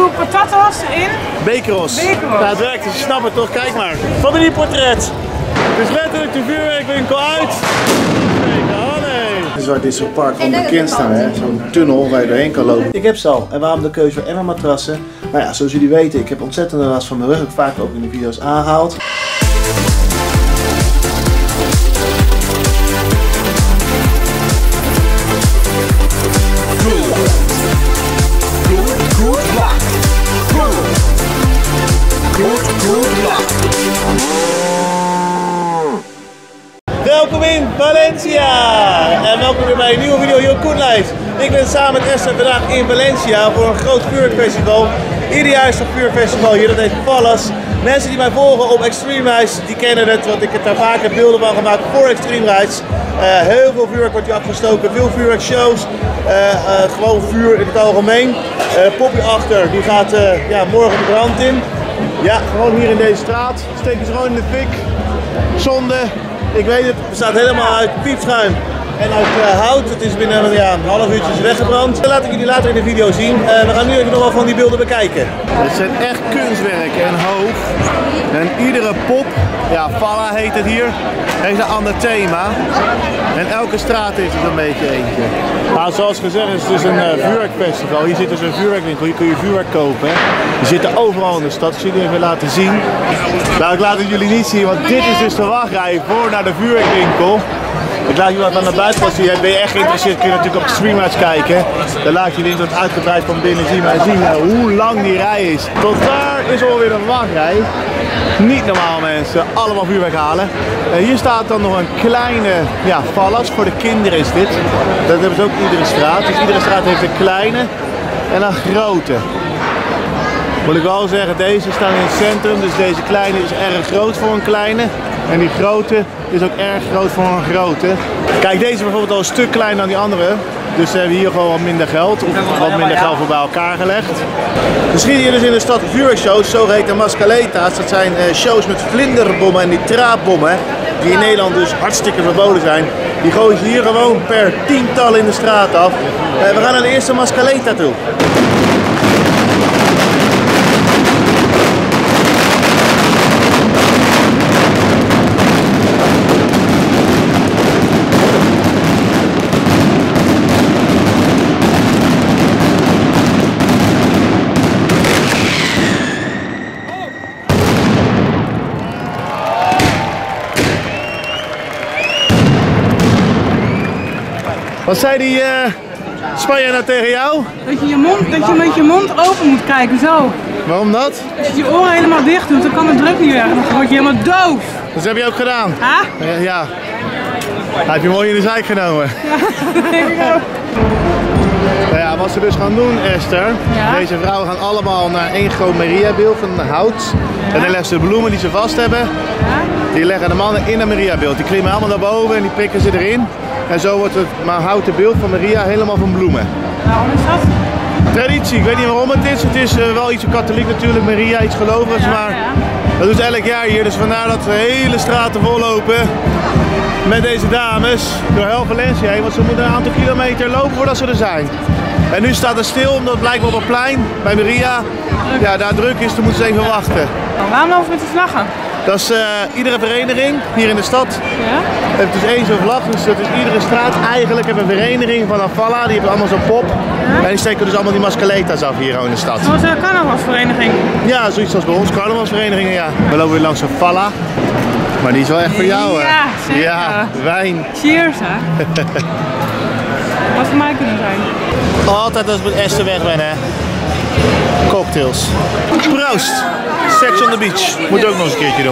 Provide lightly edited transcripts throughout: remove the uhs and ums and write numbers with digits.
doen patatas in? Bekeros. Bekeros. Ja, het werkt, dus je snapt het toch? Kijk maar. Familieportret. Dus letterlijk de vuurwerkwinkel uit. Dit is waar dit soort park van bekend staan, hè? Zo'n tunnel waar je doorheen kan lopen. Ik heb ze al. En waarom de keuze voor Emma matrassen? Maar ja, zoals jullie weten, ik heb ontzettend last van mijn rug. Ik vaak ook in de video's aangehaald. Welkom in Valencia! En welkom weer bij een nieuwe video hier op Koen Live. Ik ben samen met Esther vandaag in Valencia voor een groot vuurwerkfestival. Ieder jaar is het vuurwerkfestival hier, dat heet Fallas. Mensen die mij volgen op Extreme Rides, die kennen het, want ik heb daar vaker beelden van gemaakt voor Extreme Rides. Heel veel vuurwerk wordt hier afgestoken, veel vuurwerkshows, gewoon vuur in het algemeen. Poppy achter, die gaat morgen de brand in. Ja, gewoon hier in deze straat. Steken ze gewoon in de fik. Zonde. Ik weet het, het bestaat helemaal uit piepschuim en uit hout. Het is binnen een half uurtje weggebrand. Dat laat ik jullie later in de video zien. We gaan nu even nog wel van die beelden bekijken. Het zijn echt kunstwerken en hoog. En iedere pop, ja, Falla heet het hier, heeft een ander thema. En elke straat heeft het een beetje eentje. Nou, zoals gezegd is het dus een vuurwerkfestival. Hier zit dus een vuurwerkwinkel, hier kun je vuurwerk kopen. Die zitten overal in de stad, ik zal jullie even laten zien. Nou, ik laat het jullie niet zien, want dit is dus de wachtrij voor naar de vuurwerkwinkel. Ik laat jullie wat aan de buitenkant zien. Ben je echt geïnteresseerd, kun je natuurlijk op de streamers kijken. Dan laat je dit wat uitgebreid van binnen zien, maar zien hoe lang die rij is. Tot daar is alweer een wachtrij. Niet normaal mensen, allemaal vuurwerk halen. Hier staat dan nog een kleine Fallas, voor de kinderen is dit. Dat hebben ze ook iedere straat. Dus iedere straat heeft een kleine en een grote. Moet ik wel zeggen, deze staan in het centrum, dus deze kleine is erg groot voor een kleine. En die grote is ook erg groot voor een grote. Kijk, deze is bijvoorbeeld al een stuk kleiner dan die andere. Dus ze hebben hier gewoon wat minder geld, of wat minder geld voor bij elkaar gelegd. Er schieten hier dus in de stad vuurwerkshows, zogeheten mascaleta's. Dat zijn shows met vlinderbommen en nitraatbommen, die in Nederland dus hartstikke verboden zijn. Die gooien ze hier gewoon per tientallen in de straat af. We gaan naar de eerste mascaleta toe. Wat zei die Spanjaard nou tegen jou? Dat je met je mond open moet kijken, zo. Waarom dat? Als je je oren helemaal dicht doet, dan kan de druk niet weg. Dan word je helemaal doof. Dat heb je ook gedaan? Huh? Ja. Hij heb je mooi in de zijk genomen. Ja, dat denk ik ook. Nou ja, wat ze dus gaan doen, Esther, deze vrouwen gaan allemaal naar één groot Maria-beeld van hout. Ja. En dan leggen ze de bloemen die ze vast hebben, die leggen de mannen in een Maria-beeld. Die klimmen allemaal naar boven en die prikken ze erin. En zo wordt het houten beeld van Maria helemaal van bloemen. Waarom is dat? Traditie, ik weet niet waarom het is. Het is wel iets katholiek natuurlijk, Maria, iets gelovigs, maar dat doet elk jaar hier. Dus vandaar dat de hele straten vollopen met deze dames door heel Valencia heen. Want ze moeten een aantal kilometer lopen voordat ze er zijn. En nu staat het stil, omdat het blijkbaar op een plein bij Maria, daar druk is, dan moeten ze even wachten. Waarom lopen we met de vlaggen? Dat is iedere vereniging hier in de stad. Heeft dus één zo'n vlag, dus dat is iedere straat eigenlijk heeft een vereniging van een Falla, die hebben allemaal zo'n pop. En die steken dus allemaal die mascaleta's af hier in de stad. Zoals een carnavalsvereniging? Ja, zoiets als bij ons, carnavalsverenigingen, ja. We lopen weer langs een Falla, maar die is wel echt voor jou, hè? Ja, zeker. Ja, wijn. Cheers, hè. Wat voor mij kunnen zijn. Altijd als ik met Esther weg ben, hè. Cocktails. Proost! Sex on the beach. Moet ook nog eens een keertje doen.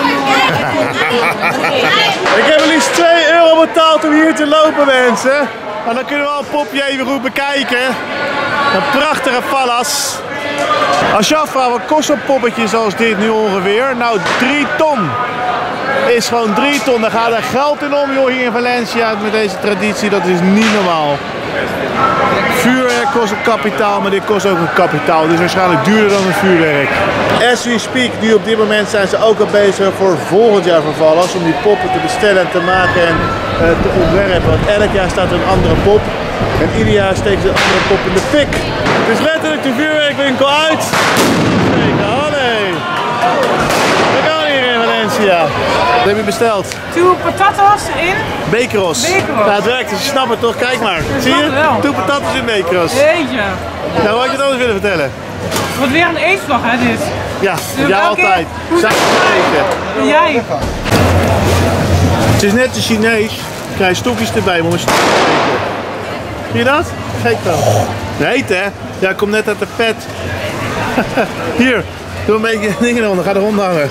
Ik heb wel liefst €2 betaald om hier te lopen, mensen. En dan kunnen we al een popje even goed bekijken. Een prachtige Fallas. Als je afvraagt, wat kost een poppetje zoals dit nu ongeveer? Nou, 3 ton. Is gewoon 3 ton. Daar gaat er geld in om, joh, hier in Valencia met deze traditie. Dat is niet normaal. Vuurwerk kost een kapitaal, maar dit kost ook een kapitaal. Dus waarschijnlijk duurder dan een vuurwerk. As we speak, nu op dit moment zijn ze ook al bezig voor volgend jaar voor Fallas. Om die poppen te bestellen en te maken en te ontwerpen. Want elk jaar staat er een andere pop. En ieder jaar steken ze een andere kop in de fik. Dus letterlijk de vuurwerkwinkel uit. Oh nee. Dat kan hier in Valencia. Wat heb je besteld? 2 patatas in Bekeros. Nou, het werkt, dus je snapt het toch? Kijk maar. Zie je? 2 patatas in Bekeros. Jeetje. Nou, wat had je het anders willen vertellen? Het wordt weer een eetslag, hè, dit? Ja, ja altijd. Samen eten. Jij? Het is net de Chinees. Dan krijg je stokjes erbij om een stuk te eten. Zie je dat? Kijk dan. Nee, hè? Ja, ik kom net uit de pet. Hier, doe een beetje dingen eronder. Ga er rondhangen.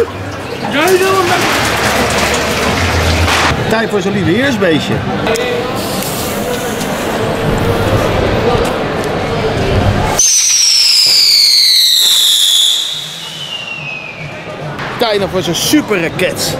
Tijd voor zo'n lieve heersbeestje. Tijd nog voor zo'n super raket.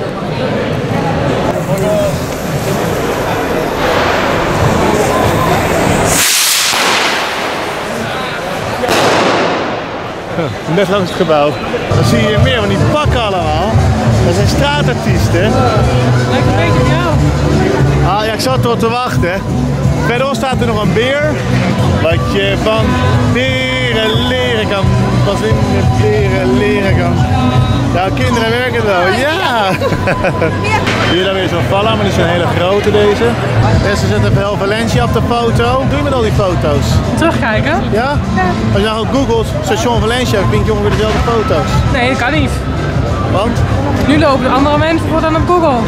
Net langs het gebouw. Dan zie je hier meer van die pakken allemaal. Dat zijn straatartiesten. Lijkt een beetje op jou. Ah ja, ik zat erop te wachten. Verderop staat er nog een beer. Wat je van beren leren kan. Pas in de beren leren kan. Nou, kinderen werken wel. Ja! Hier dan weer zo'n Falla, maar die zijn hele grote deze. Deze zet even heel Valencia op de foto. Wat doe je met al die foto's? Terugkijken? Ja? Als je nou googelt station Valencia, vind je ongeveer dezelfde foto's. Nee, dat kan niet. Want? Nu lopen de andere mensen voor dan op Google.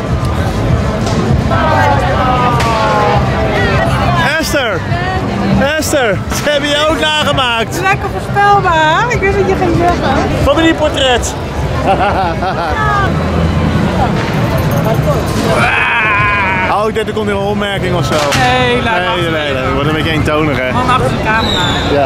Esther! Esther, ze hebben je ook nagemaakt. Lekker voorspelbaar. Ik wist dat je ging zeggen. Familieportret. Oh, ik dacht er komt hier een opmerking of zo. Nee, laat Nee, dat wordt een beetje eentonig, hè? Man achter de camera. Ja.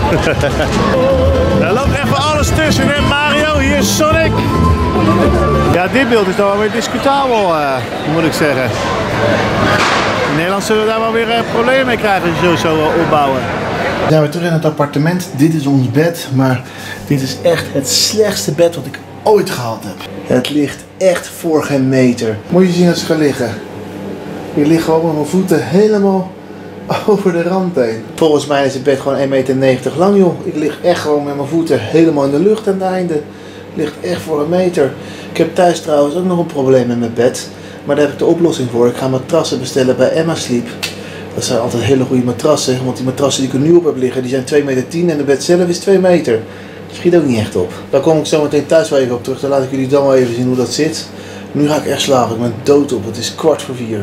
Er loopt even alles tussen, hè Mario? Hier is Sonic. Ja, dit beeld is dan wel weer discutabel, moet ik zeggen. In Nederland zullen we daar wel weer problemen mee krijgen als je zo opbouwen. We zijn weer terug in het appartement. Dit is ons bed, maar dit is echt het slechtste bed wat ik ooit gehad heb. Het ligt echt voor geen meter. Moet je zien als ze gaan liggen. Ik lig gewoon met mijn voeten helemaal over de rand heen. Volgens mij is het bed gewoon 1,90 meter lang, joh. Ik lig echt gewoon met mijn voeten helemaal in de lucht aan het einde. Het ligt echt voor een meter. Ik heb thuis trouwens ook nog een probleem met mijn bed. Maar daar heb ik de oplossing voor. Ik ga matrassen bestellen bij Emma Sleep. Dat zijn altijd hele goede matrassen. Want die matrassen die ik er nu op heb liggen, die zijn 2,10 meter en de bed zelf is 2 meter. Dat schiet ook niet echt op. Daar kom ik zo meteen thuis wel even op terug. Dan laat ik jullie dan wel even zien hoe dat zit. Nu ga ik echt slapen. Ik ben dood op. Het is 3:15.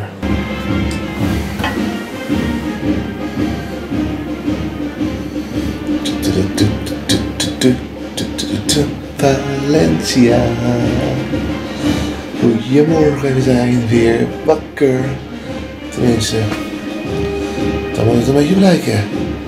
Valencia. Goedemorgen, we zijn weer wakker. Tenminste, dan moet het een beetje blijken.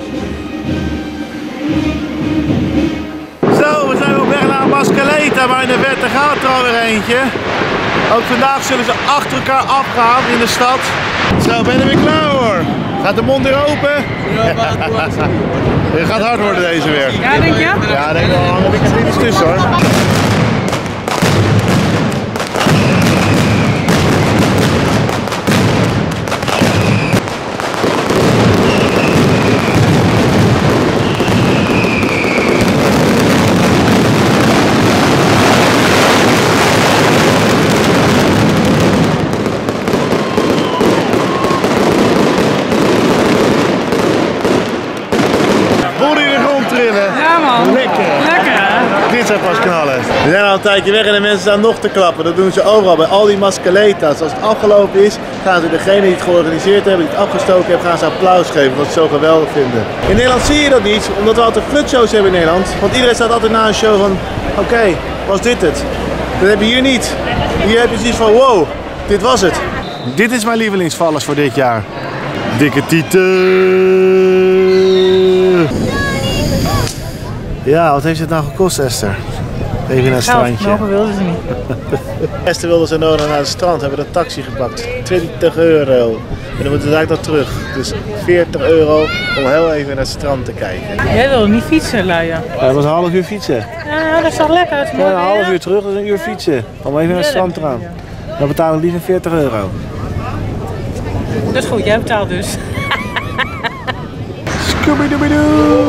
Zo, we zijn op weg naar Mascaleta, maar in de verte gaat er alweer eentje. Ook vandaag zullen ze achter elkaar afgaan in de stad. Zo, ben je weer klaar hoor. Gaat de mond weer open? Ja, het gaat hard worden deze weer. Ja, denk je? Ja, denk ik wel. Dan heb ik er iets tussen hoor. Dit zou pas knallen. We zijn al een tijdje weg en de mensen staan nog te klappen. Dat doen ze overal bij al die Mascaletas. Als het afgelopen is, gaan ze degene die het georganiseerd hebben, die het afgestoken hebben, gaan ze applaus geven. Wat ze zo geweldig vinden. In Nederland zie je dat niet, omdat we altijd flutshows hebben in Nederland. Want iedereen staat altijd na een show van, oké, was dit het? Dat heb je hier niet. Hier heb je zoiets van, wow, dit was het. Dit is mijn lievelingsvallers voor dit jaar. Dikke tieten. Ja, wat heeft het nou gekost, Esther? Even naar het strandje. Mogen wilde ze niet. Esther wilde zo nodig naar het strand, hebben we een taxi gepakt. 20 euro. En dan moeten we eigenlijk nog terug. Dus 40 euro om heel even naar het strand te kijken. Jij wilde niet fietsen, Luia. Ja, dat was een half uur fietsen. Ja, dat is toch lekker. Het is mooi Ja, een half weer. uur terug, dat is een uur fietsen. Om even naar het strand te gaan. Dan betalen we liever 40 euro. Dat is goed, jij betaalt dus. Scooby-Dooby-Doo!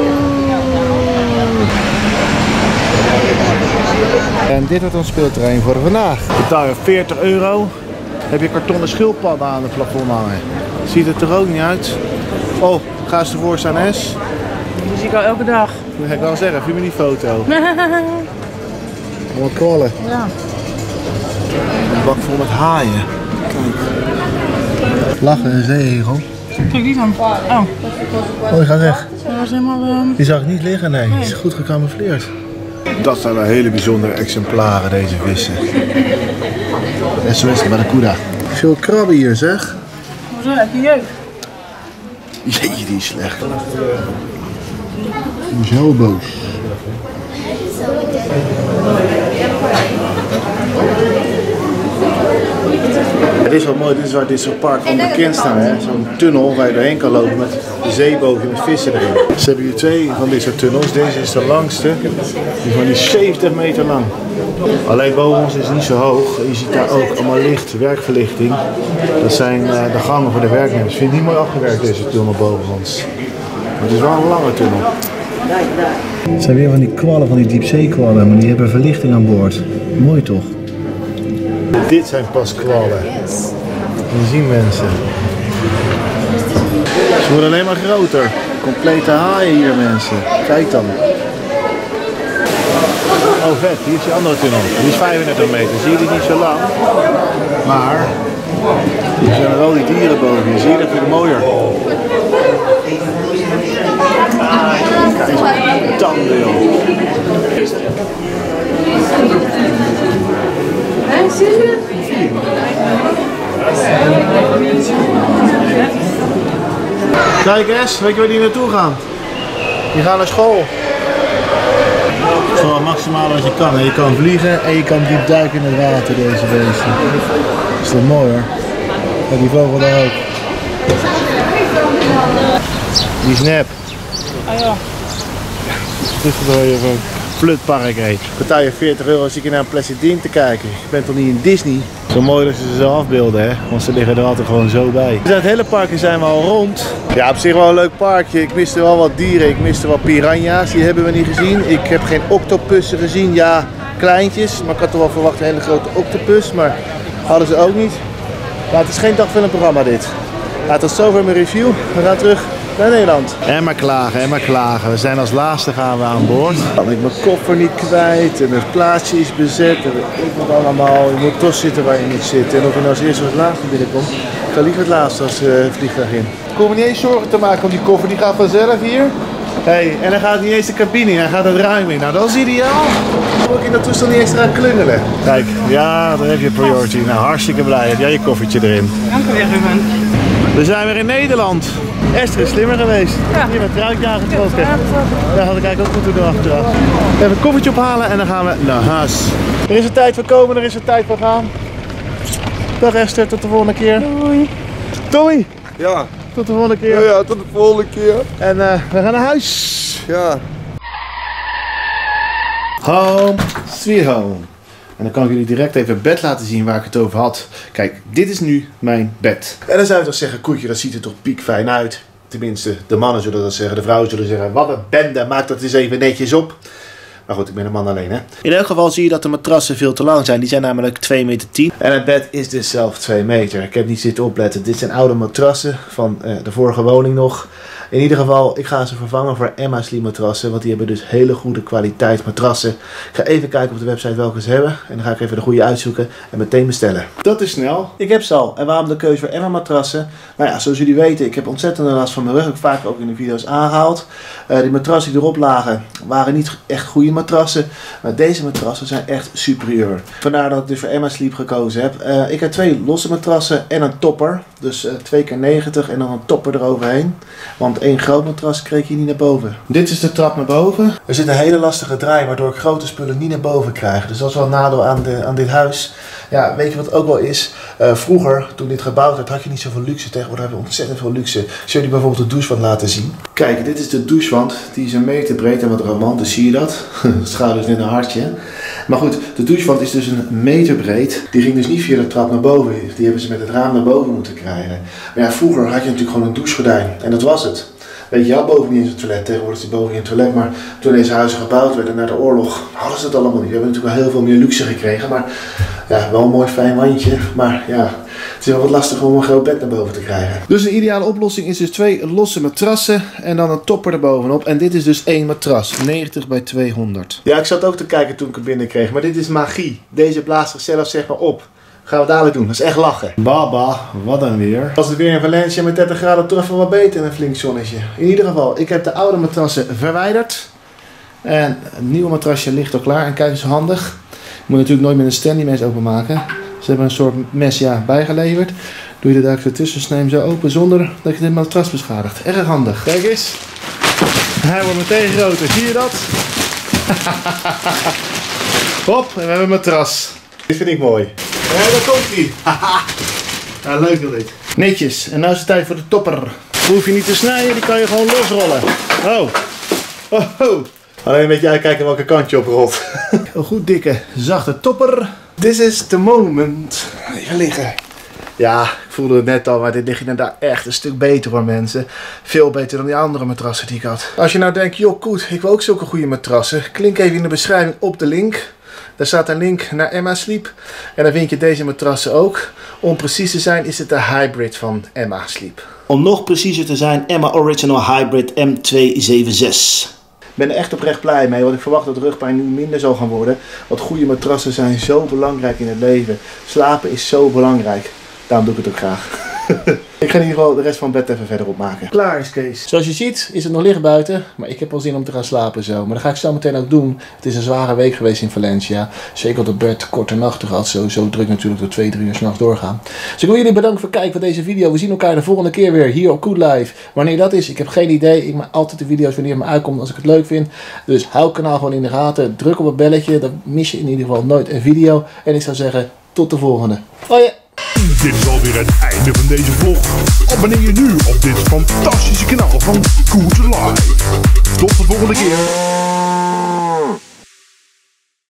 En dit wordt ons speelterrein voor vandaag. Betaal je 40 €. Heb je kartonnen schildpadden aan het plafond hangen. Ziet het er ook niet uit. Oh, ga eens ervoor staan, S. Die zie ik al elke dag. Dat ga ik wel zeggen, film me die foto. Wat kwallen. Ja. Een bak vol met haaien. Kijk. Lachen en zeehegel. Kijk die dan. Oh. Oh, je gaat weg. Dat was helemaal... Die zag ik niet liggen, nee. Die is goed gecamoufleerd. Dat zijn wel hele bijzondere exemplaren, deze vissen. SOS bij de Kuda. Veel krabben hier, zeg. Hoezo, heb je jeuk? Jeetje, die is slecht. Die is heel boos. Het is wel mooi, dit is waar dit soort park van bekend staan. Zo'n tunnel waar je doorheen kan lopen met de zeebootje met vissen erin. Ze hebben hier 2 van dit soort tunnels. Deze is de langste. Die is 70 meter lang. Alleen boven ons is het niet zo hoog. Je ziet daar ook allemaal licht, werkverlichting. Dat zijn de gangen voor de werknemers. Ik vind het niet mooi afgewerkt, deze tunnel boven ons. Maar het is wel een lange tunnel. Het zijn weer van die kwallen, van die diepzeekwallen, maar die hebben verlichting aan boord. Mooi toch? Dit zijn pas kwallen. Je zien mensen. Ze worden alleen maar groter. Complete haaien hier, mensen. Kijk dan. Oh vet, hier is die andere tunnel. Die is 35 meter. Zie je die niet zo lang? Maar er zijn er wel die dieren boven. Je ziet dat het mooier. Kijk eens tanden, joh. Kijk eens, weet je waar die naartoe gaan? Die gaan naar school. Zo maximaal als je kan. Je kan vliegen en je kan diep duiken in het water, deze beesten. Dat is toch mooi hoor. Ja, die vogel daar ook. Die is nep. Ah ja. Dit is wel even een flutpark heet. Betaal je 40 € als je naar een plastic ding te kijken. Je bent toch niet in Disney? Zo mooi dat ze ze zo afbeelden, hè? Want ze liggen er altijd gewoon zo bij. Dus het hele parkje zijn we al rond. Ja, op zich wel een leuk parkje. Ik miste wel wat dieren. Ik miste wel piranha's. Die hebben we niet gezien. Ik heb geen octopussen gezien. Ja, kleintjes. Maar ik had toch wel verwacht een hele grote octopus. Maar hadden ze ook niet. Maar het is geen dagfilmprogramma dit. Ja, tot zover mijn review. We gaan terug naar Nederland. En maar klagen, en maar klagen. We zijn als laatste gaan we aan boord. Kan ik mijn koffer niet kwijt en het plaatsje is bezet. En ik moet allemaal, je moet toch zitten waar je moet zitten. En of je nou als eerste of als laatste binnenkomt, dan liever het laatste als vliegtuig in. Ik hoef me niet eens zorgen te maken om die koffer, die gaat vanzelf hier. Hey, en dan gaat niet eens de cabine in, hij gaat het ruim in. Nou, dat is ideaal. Dan moet ik in dat toestel niet eens gaan klungelen. Kijk, ja, dan heb je priority. Nou, hartstikke blij. Heb jij je koffertje erin. Dank u weer, Ruben. We zijn weer in Nederland. Esther is slimmer geweest. Ja. Hier met truitje aangetrokken. Daar had ik eigenlijk ook moeten doen achteraf. Even een koffertje ophalen en dan gaan we naar huis. Er is een tijd voor komen, er is een tijd voor gaan. Dag Esther, tot de volgende keer. Doei. Tommy, Ja, tot de volgende keer. ja, tot de volgende keer. En we gaan naar huis. Ja. Home, sweet home. En dan kan ik jullie direct even het bed laten zien waar ik het over had. Kijk, dit is nu mijn bed. En dan zou je toch zeggen, Koetje, dat ziet er toch piekfijn uit. Tenminste, de mannen zullen dat zeggen, de vrouwen zullen zeggen, wat een bende, maak dat eens even netjes op. Maar goed, ik ben een man alleen, hè. In elk geval zie je dat de matrassen veel te lang zijn. Die zijn namelijk 2,10 meter. En het bed is dus zelf 2 meter. Ik heb niet zitten opletten. Dit zijn oude matrassen van de vorige woning nog. In ieder geval, ik ga ze vervangen voor Emma Sleep matrassen. Want die hebben dus hele goede kwaliteit matrassen. Ik ga even kijken op de website welke ze hebben. En dan ga ik even de goede uitzoeken en meteen bestellen. Dat is snel. Ik heb ze al. En waarom de keuze voor Emma matrassen? Nou ja, zoals jullie weten, ik heb ontzettend last van mijn rug. Ik heb vaak ook in de video's aangehaald. Die matrassen die erop lagen, waren niet echt goede matrassen. Maar deze matrassen zijn echt superieur. Vandaar dat ik dus voor Emma Sleep gekozen heb. Ik heb 2 losse matrassen en een topper. Dus 2 keer 90 en dan een topper eroverheen. Want want 1 groot matras kreeg ik hier niet naar boven. Dit is de trap naar boven. Er zit een hele lastige draai waardoor ik grote spullen niet naar boven krijg. Dus dat is wel een nadeel aan dit huis. Ja, weet je wat ook wel is? Vroeger, toen dit gebouwd werd, had je niet zoveel luxe. Tegenwoordig hebben we ontzettend veel luxe. Ik zal jullie bijvoorbeeld de douchewand laten zien. Kijk, dit is de douchewand. Die is 1 meter breed en wat romantisch, zie je dat? Het schouder is net een hartje. Maar goed, de douchewand is dus 1 meter breed. Die ging dus niet via de trap naar boven. Die hebben ze met het raam naar boven moeten krijgen. Maar ja, vroeger had je natuurlijk gewoon een douchegordijn. En dat was het. Weet je, je had boven niet eens een toilet. Tegenwoordig is die boven niet een toilet. Maar toen deze huizen gebouwd werden na de oorlog, hadden ze het allemaal niet. We hebben natuurlijk wel heel veel meer luxe gekregen. Maar ja, wel een mooi fijn wandje. Maar ja, het is wel wat lastig om een groot bed naar boven te krijgen. Dus een ideale oplossing is dus 2 losse matrassen en dan een topper erbovenop. En dit is dus 1 matras, 90 bij 200. Ja, ik zat ook te kijken toen ik het binnenkreeg. Maar dit is magie. Deze blaast zichzelf zeg maar op. Gaan we dadelijk doen, dat is echt lachen. Baba, wat een weer. Als het weer in Valencia met 30 graden toch even wat beter en een flink zonnetje. In ieder geval, ik heb de oude matrassen verwijderd. En een nieuwe matrasje ligt al klaar. En kijk eens handig. Je moet natuurlijk nooit met een Stanley mes openmaken. Ze hebben een soort mes bijgeleverd. Doe je de duik ertussen, snij hem zo open zonder dat je de matras beschadigt. Erg handig. Kijk eens. Hij wordt meteen groter, zie je dat? Hop, en we hebben een matras. Dit vind ik mooi. Ja, daar komt hij. Ja, leuk wel dit. Netjes. En nu is het tijd voor de topper. Hoef je niet te snijden, die kan je gewoon losrollen. Oh. Oh. Alleen een beetje uitkijken welke kant je oprolt. Een goed dikke, zachte topper. This is the moment. Even liggen. Ja, ik voelde het net al, maar dit ligt inderdaad echt een stuk beter hoor mensen. Veel beter dan die andere matrassen die ik had. Als je nou denkt, joh goed, ik wil ook zulke goede matrassen. Klink even in de beschrijving op de link. Daar staat een link naar Emma Sleep. En dan vind je deze matrassen ook. Om precies te zijn is het de hybrid van Emma Sleep. Om nog preciezer te zijn, Emma Original Hybrid M276. Ik ben er echt oprecht blij mee, want ik verwacht dat rugpijn nu minder zal gaan worden. Want goede matrassen zijn zo belangrijk in het leven. Slapen is zo belangrijk. Daarom doe ik het ook graag. Ik ga in ieder geval de rest van het bed even verder opmaken. Klaar is Kees. Zoals je ziet is het nog licht buiten, maar ik heb wel zin om te gaan slapen zo. Maar dat ga ik zo meteen ook doen. Het is een zware week geweest in Valencia. Zeker dat Bert korte nachten had. Zo druk natuurlijk tot 2-3 uur 's nachts doorgaan. Dus ik wil jullie bedanken voor het kijken van deze video. We zien elkaar de volgende keer weer hier op Good Life. Wanneer dat is, ik heb geen idee. Ik maak altijd de video's wanneer het me uitkomt als ik het leuk vind. Dus hou het kanaal gewoon in de gaten. Druk op het belletje, dan mis je in ieder geval nooit een video. En ik zou zeggen, tot de volgende. Hoi! Dit is alweer het einde van deze vlog. Abonneer je nu op dit fantastische kanaal van Good Life. Tot de volgende keer.